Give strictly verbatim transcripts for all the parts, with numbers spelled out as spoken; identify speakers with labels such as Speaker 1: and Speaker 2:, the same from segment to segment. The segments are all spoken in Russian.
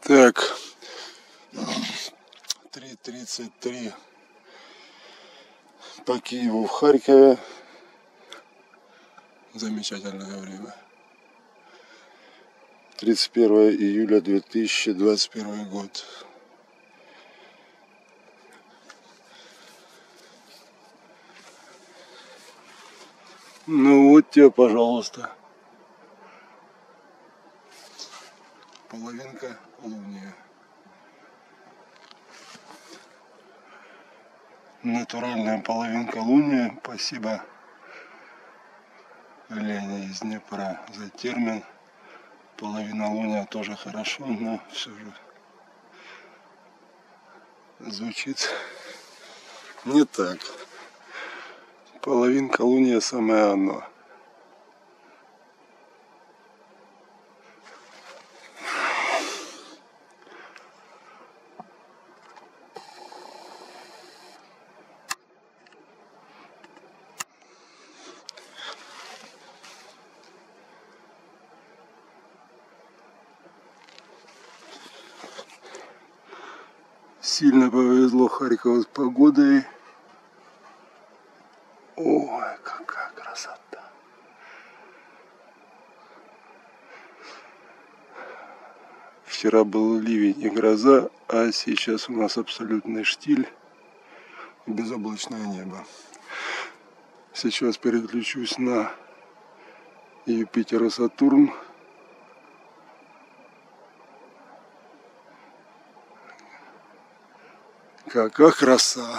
Speaker 1: Так, три тридцать три по Киеву в Харькове. Замечательное время. тридцать первое июля две тысячи двадцать первый год. Ну вот тебе, пожалуйста, половинка луния. Натуральная половинка луния. Спасибо Лене из Днепра за термин. Половина луния тоже хорошо, но все же звучит не так. Половинка луния самое оно. Сильно повезло Харькову с погодой. Ой, какая красота. Вчера был ливень и гроза, а сейчас у нас абсолютный штиль и безоблачное небо. Сейчас переключусь на Юпитер и Сатурн. Какая краса!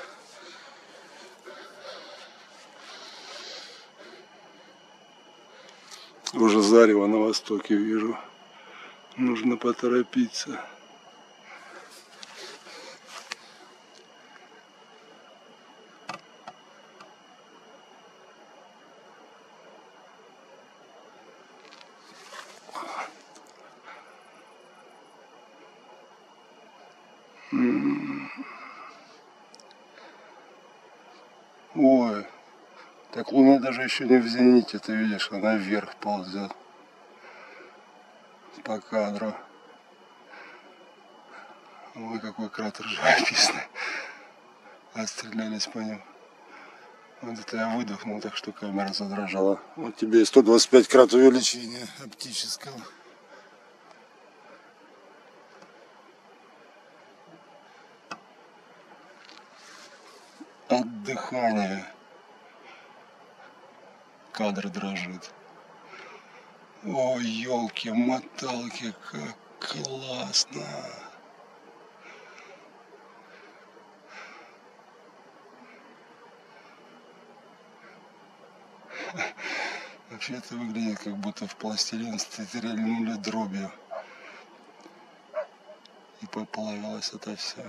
Speaker 1: Уже зарево на востоке вижу. Нужно поторопиться. Ой, так луна даже еще не в зените, ты видишь, она вверх ползет по кадру. Ой, какой кратер живописный. Отстрелялись по нему. Вот это я выдохнул, так что камера задрожала. Вот тебе и сто двадцать пять крат увеличения оптического. От дыхания кадр дрожит. Ой, елки-моталки, как классно! Вообще это выглядит, как будто в пластилин стрельнули дробью и поплавилось это все.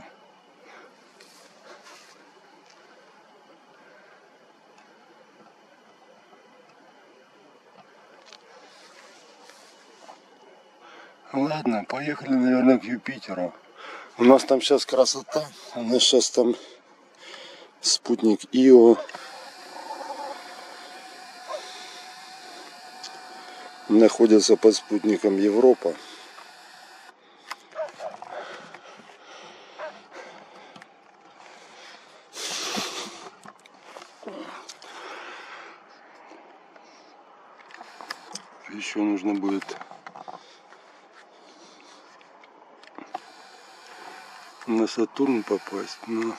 Speaker 1: Ладно, поехали, наверное, к Юпитеру. У нас там сейчас красота. У нас сейчас там спутник Ио. Находится под спутником Европа. Еще нужно будет на Сатурн попасть, но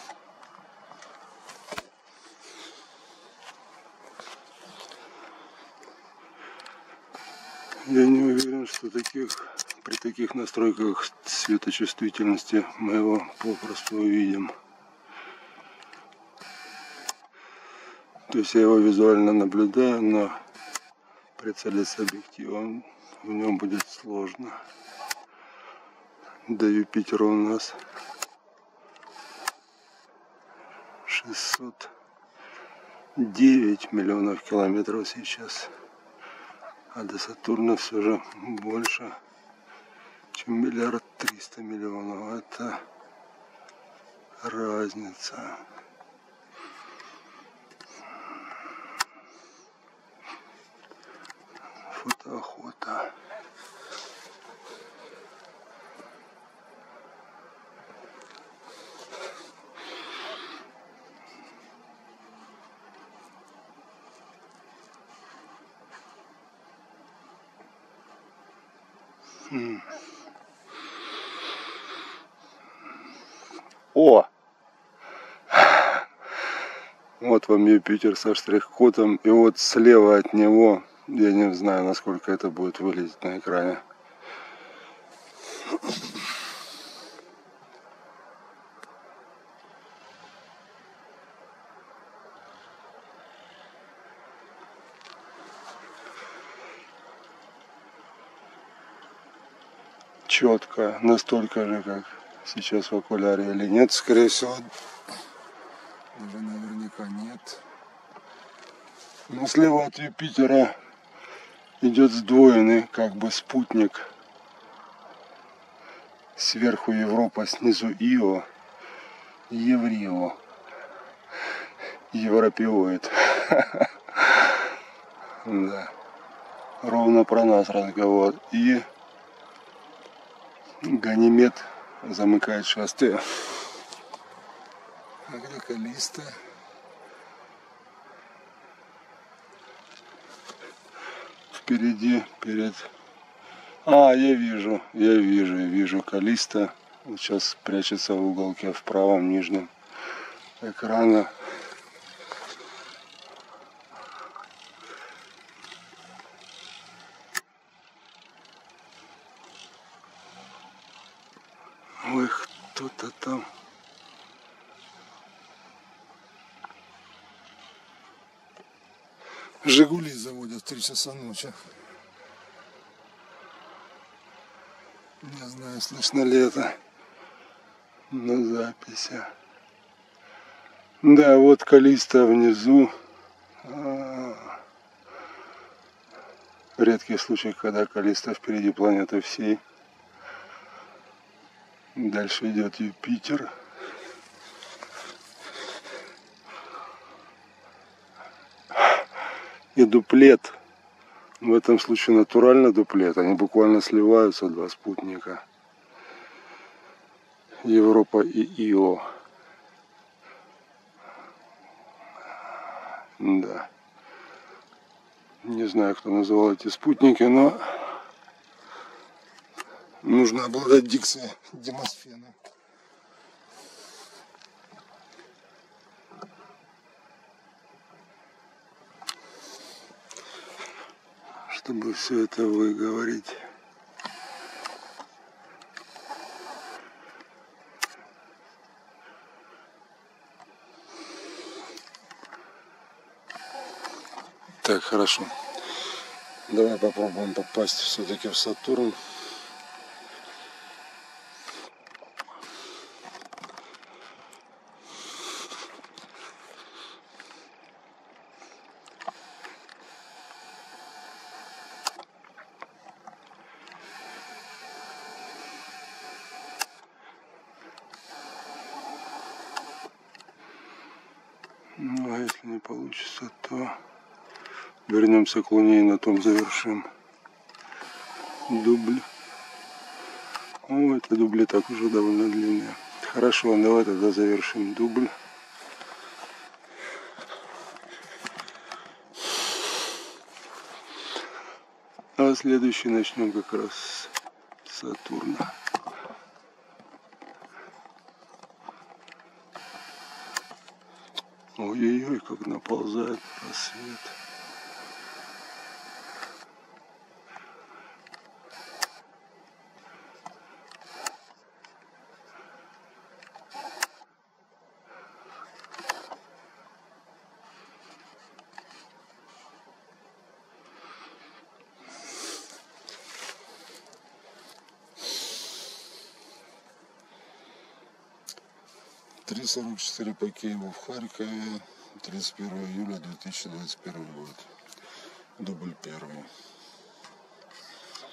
Speaker 1: я не уверен, что таких при таких настройках светочувствительности мы его попросту увидим. То есть я его визуально наблюдаю, но прицелиться объективом в нем будет сложно. До Юпитера у нас шестьсот девять миллионов километров сейчас, а до Сатурна все же больше, чем миллиард триста миллионов. Это разница. Фотоохота. О! Вот вам Юпитер со штрих-кодом. И вот слева от него, я не знаю, насколько это будет выглядеть на экране. Четко, настолько же, как сейчас в окуляре, или нет, скорее всего, уже наверняка нет. Но слева от Юпитера идет сдвоенный, как бы спутник. Сверху Европа, снизу Ио, Еврио, Европеоид. Да. Ровно про нас разговор. И Ганимед замыкает шествие. А где Калиста? Впереди, перед... А, я вижу, я вижу, я вижу Калиста. Вот сейчас прячется в уголке в правом нижнем экрана. Ой, кто-то там. Жигули заводят в три часа ночи. Не знаю, слышно ли это на записи. Да, вот Калиста внизу. Редкий случай, когда Калиста впереди планеты всей. Дальше идет Юпитер. И дуплет. В этом случае натурально дуплет. Они буквально сливаются, два спутника. Европа и Ио. Да. Не знаю, кто называл эти спутники, но нужно обладать дикцией Демосфена. Чтобы все это выговорить. Так, хорошо. Давай попробуем попасть все-таки в Сатурн. Ну, а если не получится, то вернемся к Луне и на том завершим дубль. О, это дубли так уже довольно длинные. Хорошо, давай тогда завершим дубль. А следующий начнем как раз с Сатурна. Ой-ой-ой, как наползает рассвет. три сорок четыре по Киеву в Харькове, тридцать первого июля две тысячи двадцать первый год. Дубль первый.